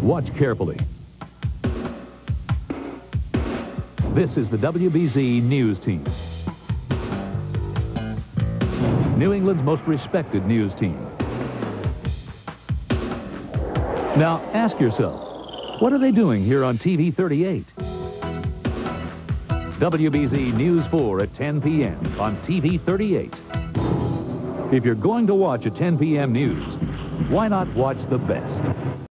Watch carefully. This is the WBZ News Team. New England's most respected news team. Now, ask yourself, what are they doing here on TV 38? WBZ News 4 at 10 p.m. on TV 38. If you're going to watch at 10 p.m. news, why not watch the best?